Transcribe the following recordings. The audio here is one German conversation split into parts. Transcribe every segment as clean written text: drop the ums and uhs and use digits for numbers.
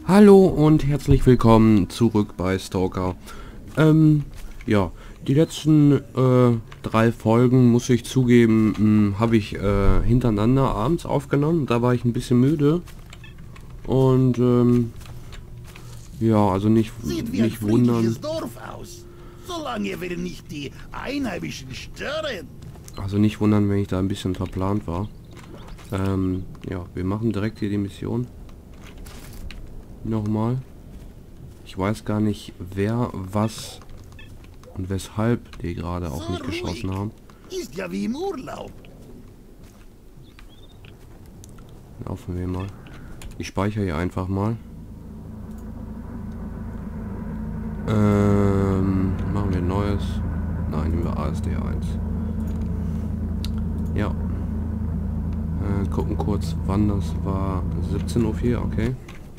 Hallo und herzlich willkommen zurück bei Stalker. Ja, die letzten 3 Folgen, muss ich zugeben, habe ich hintereinander abends aufgenommen. Da war ich ein bisschen müde. Und ja, also nicht Sieht wie ein wundern. friedliches Dorf aus. Solange wir nicht die Einheimischen stören. Also nicht wundern, wenn ich da ein bisschen verplant war. Ja, wir machen direkt hier die Mission. Nochmal. Ich weiß gar nicht, wer, was und weshalb die gerade auf So mich geschossen haben. Ist ja wie im Urlaub. Laufen wir mal. Ich speichere hier einfach mal. Machen wir ein neues. Nein, nehmen wir ASD 1. Ja. Gucken kurz, wann das war. 17:04 Uhr, okay.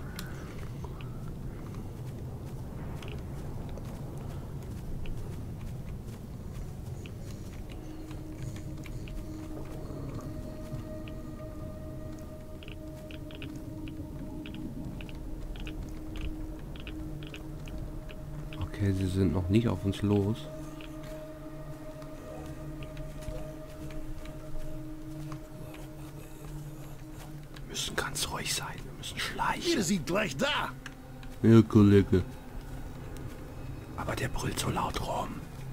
Okay, sie sind noch nicht auf uns los. Wir müssen ganz ruhig sein. Wir müssen schleichen. Wir sind gleich da. Ja, Kollege. Aber der brüllt so laut rum.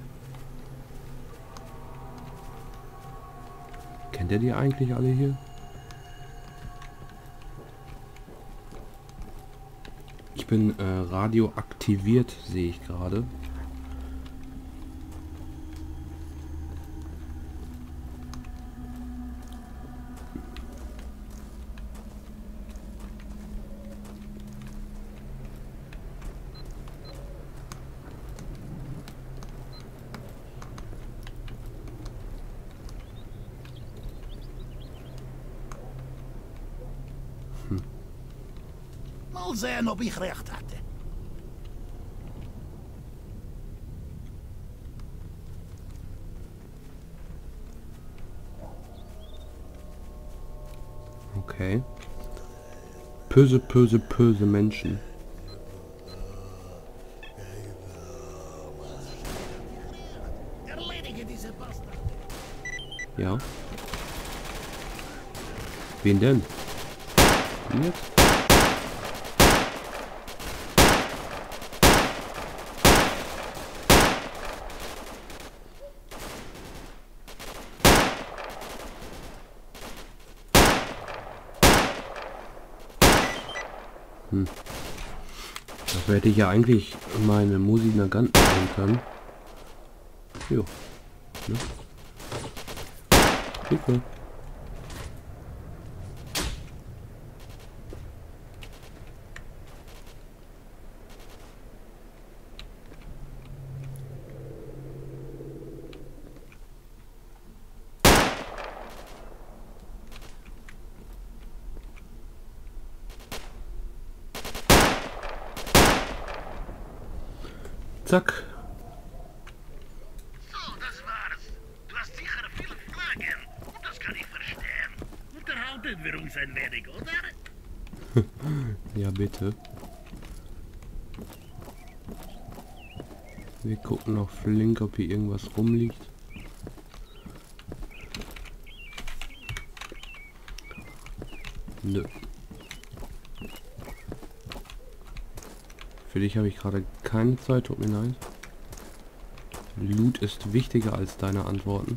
Kennt ihr die eigentlich alle hier? Ich bin radioaktiviert, sehe ich gerade. Mal sehen, ob ich recht hatte. Okay. Böse, böse, böse Menschen. Erledige diese Bastard. Ja. Wen denn? Ihn jetzt? Dafür hätte ich ja eigentlich meine Musik Nagant nehmen können. Jo. Ne? Super. Zack. So, das war's. Du hast sicher viele Fragen. Und das kann ich verstehen. Unterhalten wir uns ein wenig, oder? Ja, bitte. Wir gucken noch flink, ob hier irgendwas rumliegt. Nö. Für dich habe ich gerade keine Zeit, tut mir leid. Loot ist wichtiger als deine Antworten.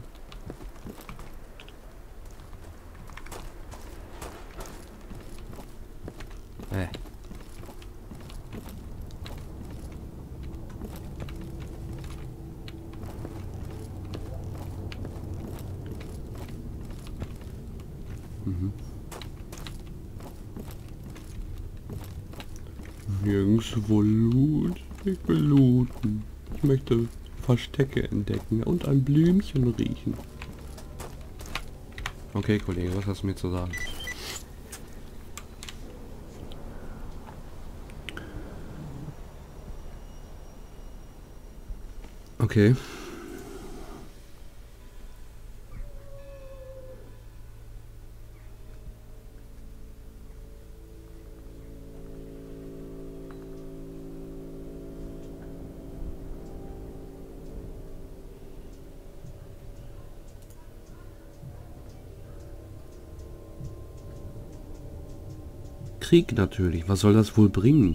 Nirgendwo Loot. Ich will looten. Ich möchte Verstecke entdecken und ein Blümchen riechen. Okay, Kollege, was hast du mir zu sagen? Okay. Krieg natürlich. Was soll das wohl bringen?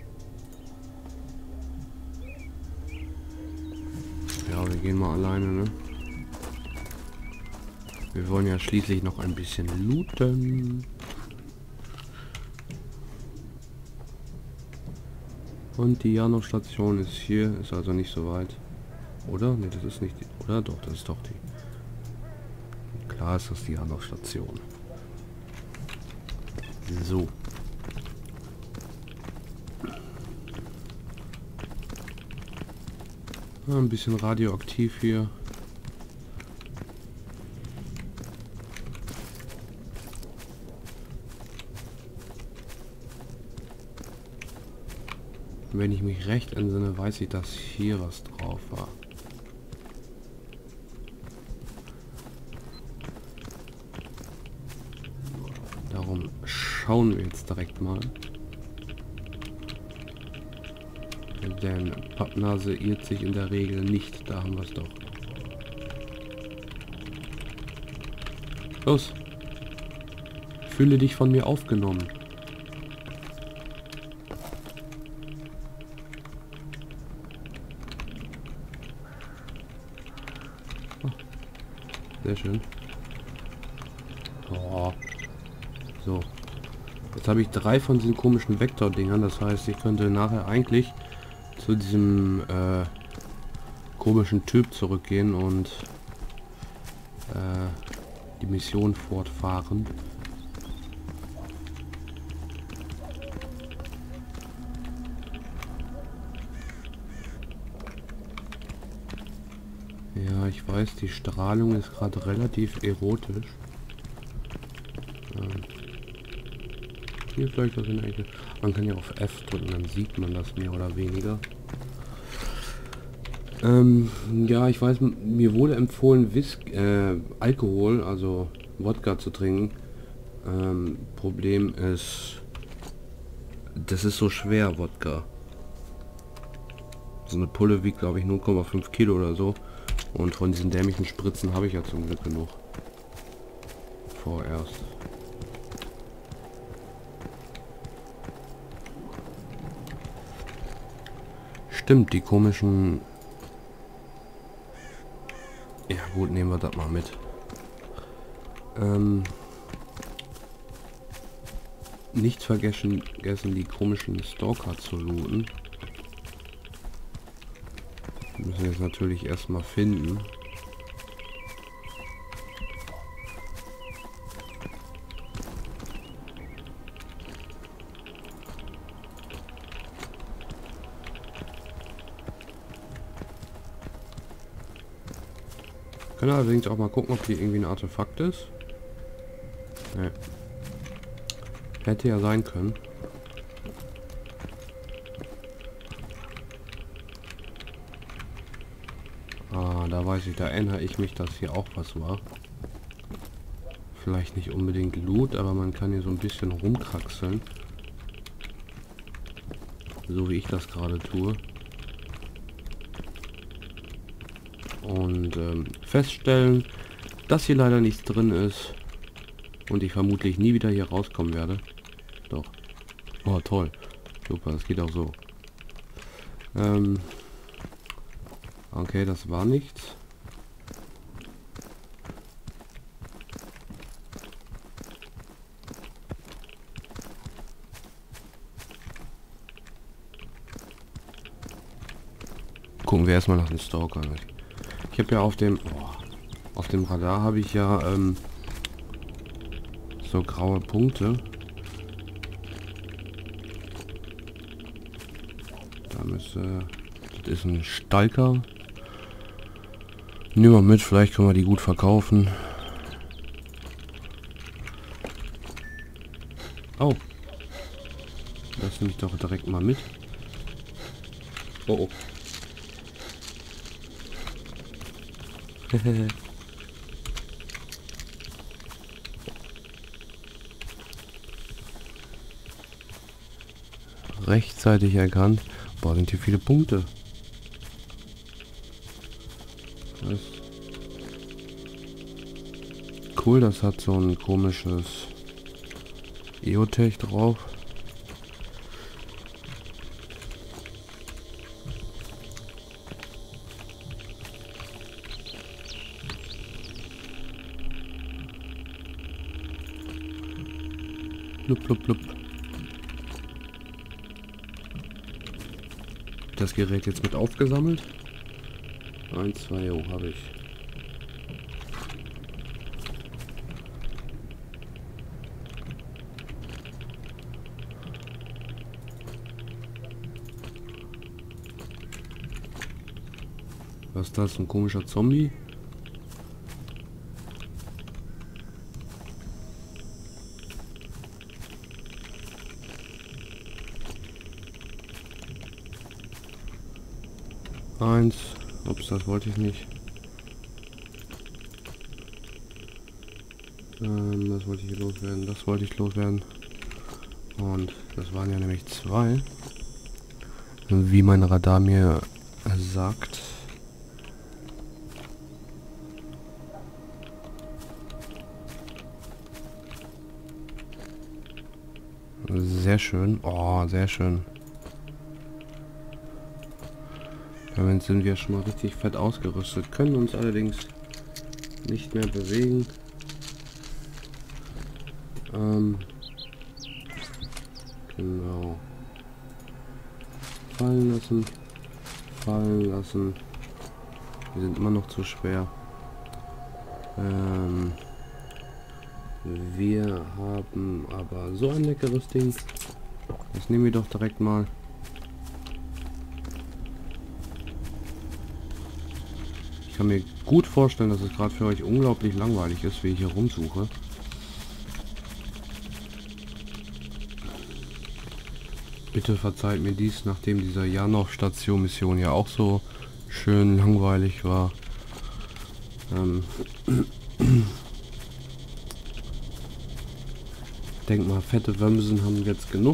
Ja, wir gehen mal alleine, ne? Wir wollen ja schließlich noch ein bisschen looten. Und die Jano-Station ist hier, ist also nicht so weit. Oder? Ne, das ist nicht die. Oder? Doch, das ist doch die. Klar ist das die Jano-Station. So. Ja, ein bisschen radioaktiv hier. Wenn ich mich recht entsinne, weiß ich, dass hier was drauf war. Darum schauen wir jetzt direkt mal. Denn Pappnase irrt sich in der Regel nicht. Da haben wir es doch. Los! Fühle dich von mir aufgenommen. Sehr schön. Oh. So. Jetzt habe ich 3 von diesen komischen Vektor-Dingern. Das heißt, ich könnte nachher eigentlich zu diesem komischen Typ zurückgehen und die Mission fortfahren. Ja, ich weiß, die Strahlung ist gerade relativ erotisch. Hier vielleicht was in der Ecke. Man kann ja auf F drücken, dann sieht man das mehr oder weniger. Ja, ich weiß, mir wurde empfohlen, Alkohol, also Wodka zu trinken. Problem ist, das ist so schwer, Wodka. So eine Pulle wiegt, glaube ich, 0,5 Kilo oder so. Und von diesen dämlichen Spritzen habe ich ja zum Glück genug. Vorerst. Stimmt, die komischen... Ja gut, nehmen wir das mal mit. Nicht vergessen, die komischen Stalker zu looten. Wir müssen jetzt natürlich erstmal finden. Können allerdings auch mal gucken, ob die irgendwie ein Artefakt ist. Nee. Hätte ja sein können. Ah, da weiß ich, da erinnere ich mich, dass hier auch was war. Vielleicht nicht unbedingt Loot, aber man kann hier so ein bisschen rumkraxeln. So wie ich das gerade tue. Und feststellen, dass hier leider nichts drin ist. Und ich vermutlich nie wieder hier rauskommen werde. Doch. Oh, toll. Super, das geht auch so. Okay, das war nichts. Gucken wir erstmal nach den Stalker. Ich habe ja auf dem Radar habe ich ja so graue Punkte. Da müsste, das ist ein Stalker. Nehmen wir mit, vielleicht können wir die gut verkaufen. Oh. Lass mich doch direkt mal mit. Oh, oh. Rechtzeitig erkannt. Boah, sind hier viele Punkte. Das cool, das hat so ein komisches EOTech drauf. Blub, blub, blub. Das Gerät jetzt mit aufgesammelt. 1, 2, jo, habe ich. Was ist das? Ein komischer Zombie? Eins. Ups, das wollte ich nicht. Das wollte ich hier loswerden. Das wollte ich loswerden. Und das waren ja nämlich 2. Wie mein Radar mir sagt. Sehr schön. Oh, sehr schön. Damit sind wir schon mal richtig fett ausgerüstet. Können uns allerdings nicht mehr bewegen. Genau. Fallen lassen. Fallen lassen. Wir sind immer noch zu schwer. Wir haben aber so ein leckeres Ding. Das nehmen wir doch direkt mal. Ich kann mir gut vorstellen, dass es gerade für euch unglaublich langweilig ist, wie ich hier rumsuche. Bitte verzeiht mir dies, nachdem dieser Janov-Station-Mission ja auch so schön langweilig war. Denk mal, fette Wömsen haben jetzt genug.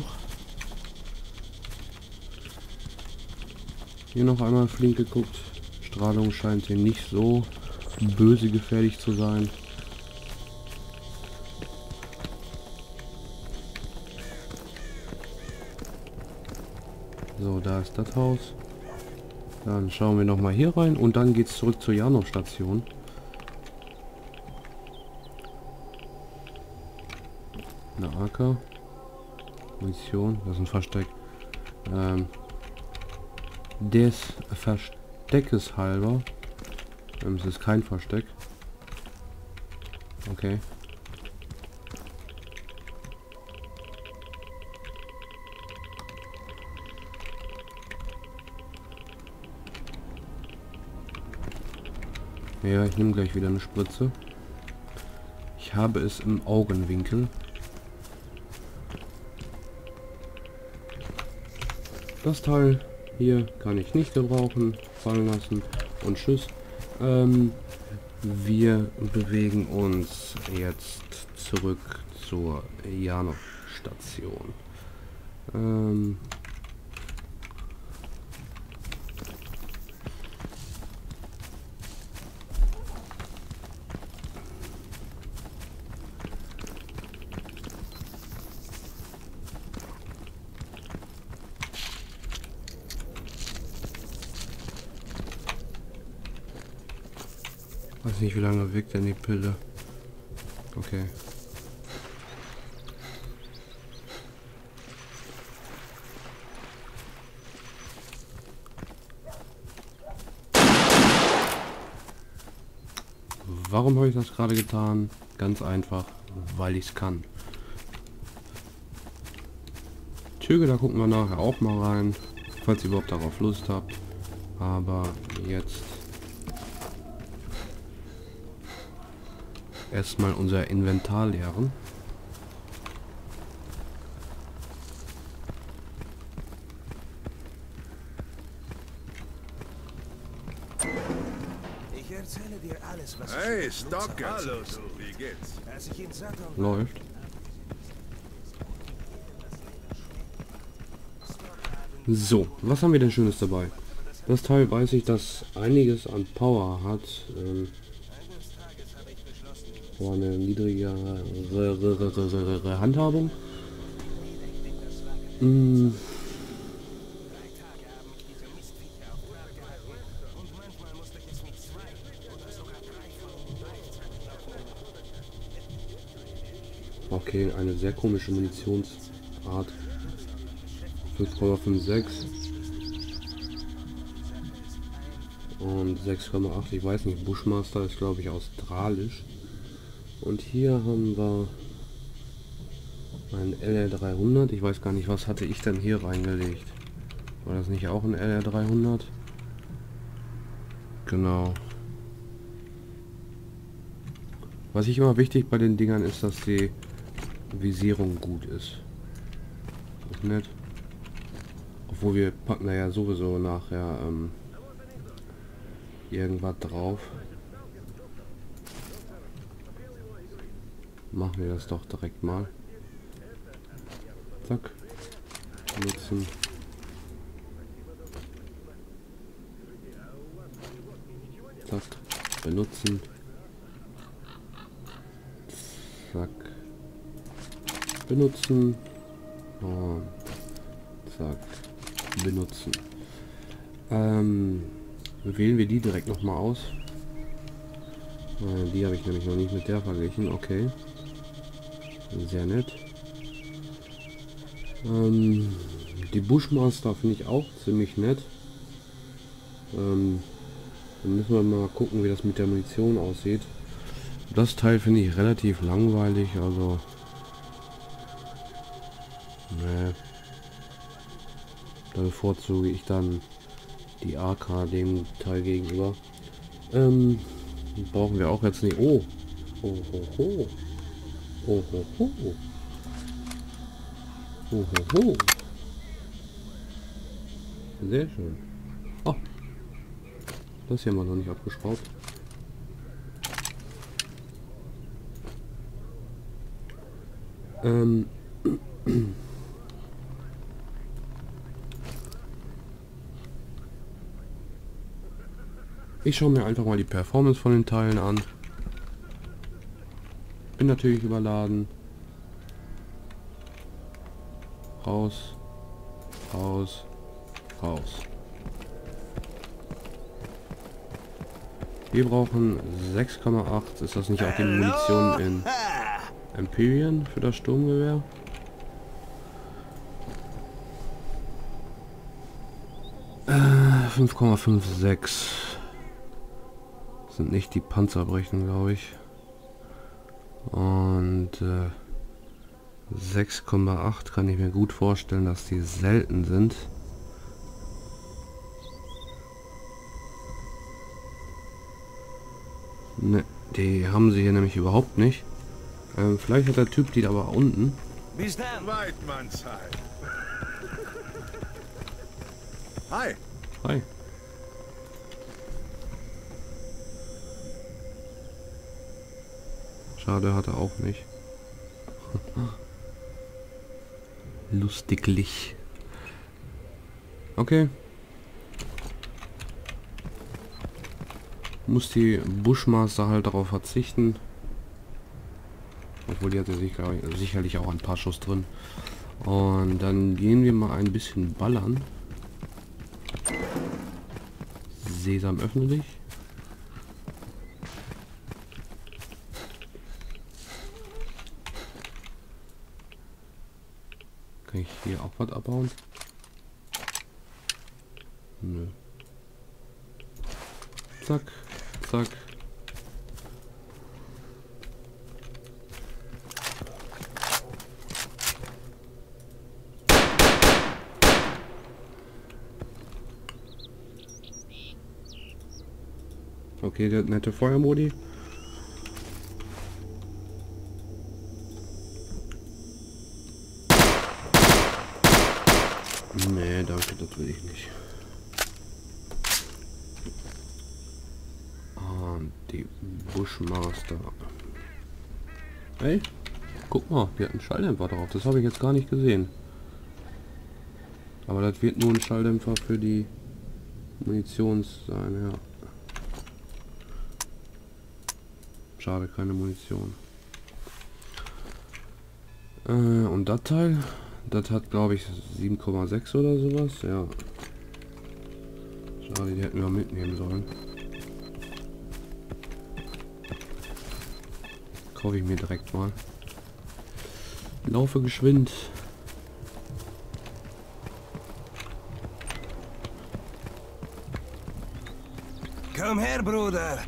Hier noch einmal flink geguckt. Strahlung scheint hier nicht so böse gefährlich zu sein. So, da ist das Haus. Dann schauen wir noch mal hier rein und dann geht's zurück zur Janov-Station. Eine AK. Munition, das ist ein Versteck. Des Versteckes halber. Es ist kein Versteck. Okay. Ja, ich nehme gleich wieder eine Spritze. Ich habe es im Augenwinkel. Das Teil hier kann ich nicht gebrauchen. Fallen lassen und tschüss. Wir bewegen uns jetzt zurück zur Janov-Station. Weiß nicht, wie lange wirkt denn die Pille. Okay. Warum habe ich das gerade getan? Ganz einfach, weil ich es kann. Züge, da gucken wir nachher auch mal rein, falls ihr überhaupt darauf Lust habt. Aber jetzt erstmal unser Inventar leeren. Ich erzähle dir alles, was Hey, Stalker! Hallo, du, wie geht's? als ich in Saturn Läuft. So, was haben wir denn Schönes dabei? Das Teil weiß ich, dass einiges an Power hat. Aber eine niedrigere Handhabung. Okay. Okay, eine sehr komische Munitionsart. 5,56 und 6,8. Ich weiß nicht, Bushmaster ist glaube ich australisch. Und hier haben wir ein LR300. Ich weiß gar nicht, was hatte ich denn hier reingelegt. War das nicht auch ein LR300? Genau. Was ich immer wichtig bei den Dingern ist, dass die Visierung gut ist. Ist nett. Obwohl wir packen da ja sowieso nachher irgendwas drauf. Machen wir das doch direkt mal. Zack. Nutzen. Zack. Benutzen. Zack. Benutzen. Und zack. Benutzen. Wählen wir die direkt noch mal aus. Die habe ich nämlich noch nicht mit der verglichen. Okay. Sehr nett. Die Bushmaster finde ich auch ziemlich nett. Dann müssen wir mal gucken, wie das mit der Munition aussieht. Das Teil finde ich relativ langweilig, also ne. Da bevorzuge ich dann die AK dem Teil gegenüber. Brauchen wir auch jetzt nicht. Oh, oh, oh, oh. Oh, oh, oh. Oh, oh, oh. Sehr schön. Oh. Das hier mal noch nicht abgeschraubt. Ich schaue mir einfach mal die Performance von den Teilen an. Bin natürlich überladen. Raus, raus, raus. Wir brauchen 6,8. Ist das nicht auch die Munition in Empyrean für das Sturmgewehr? Äh, 5,56. Sind nicht die Panzerbrechen, glaube ich. Und 6,8 kann ich mir gut vorstellen, dass die selten sind. Ne, die haben sie hier nämlich überhaupt nicht. Vielleicht hat der Typ die aber unten. Weidmannszeit. Hi. Hi. Schade, hat er auch nicht. Lustiglich. Okay. Muss die Bushmaster halt darauf verzichten. Obwohl die hat ja sicherlich auch ein paar Schuss drin. Und dann gehen wir mal ein bisschen ballern. Sesam, öffne dich. Kann ich hier auch was abbauen? Nö. Zack, zack. Okay, der nette Feuermodi. Nee, danke, das will ich nicht. Und die Bushmaster. Hey, guck mal, wir hatten Schalldämpfer drauf. Das habe ich jetzt gar nicht gesehen. Aber das wird nur ein Schalldämpfer für die Munitions sein, ja. Schade, keine Munition. Und das Teil, das hat glaube ich 7,6 oder sowas, ja. Schade, die hätten wir mitnehmen sollen. Kaufe ich mir direkt mal. Laufe geschwind. Komm her, Bruder.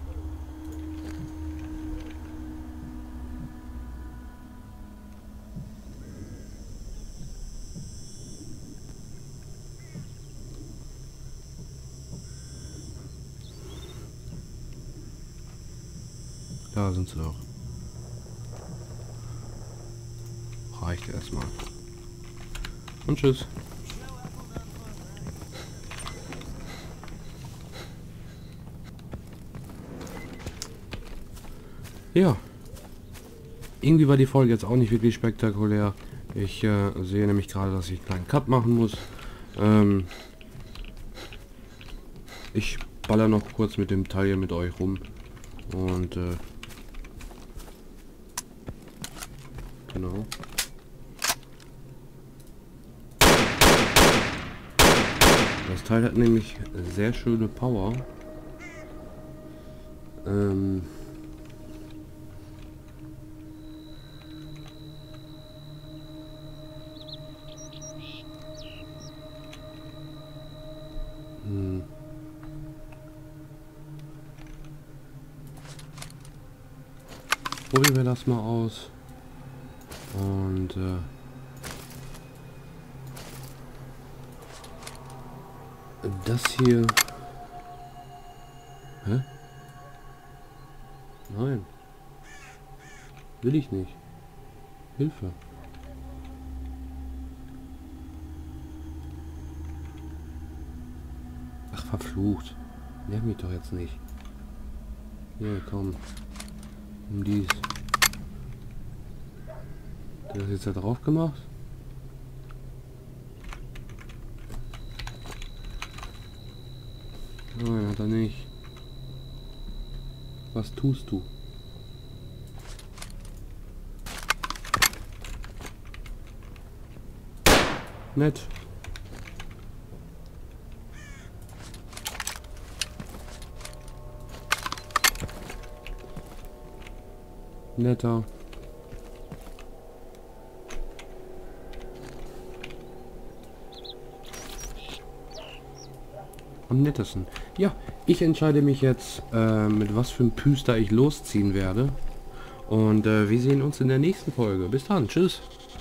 Da sind sie doch. Reicht erstmal. Und tschüss. Ja. Irgendwie war die Folge jetzt auch nicht wirklich spektakulär. Ich sehe nämlich gerade, dass ich einen kleinen Cut machen muss. Ich baller noch kurz mit dem Teil hier mit euch rum. Und genau. Das Teil hat nämlich sehr schöne Power. Probieren wir das mal aus. Und das hier. Hä? Nein. Will ich nicht. Hilfe. Ach, verflucht. Nerv mich doch jetzt nicht. Hier, komm. Um dies. Das jetzt da drauf gemacht. Nein, hat er nicht. Was tust du? Nett. Netter. Am nettesten. Ja, ich entscheide mich jetzt, mit was für ein Püster ich losziehen werde. Und wir sehen uns in der nächsten Folge. Bis dann. Tschüss.